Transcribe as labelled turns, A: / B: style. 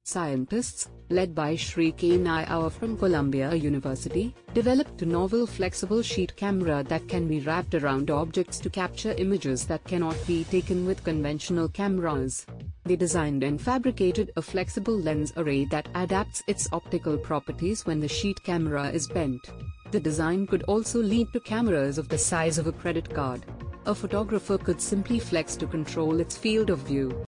A: Scientists, led by Shri K. Nair from Columbia University, developed a novel flexible sheet camera that can be wrapped around objects to capture images that cannot be taken with conventional cameras. They designed and fabricated a flexible lens array that adapts its optical properties when the sheet camera is bent. The design could also lead to cameras of the size of a credit card. A photographer could simply flex to control its field of view.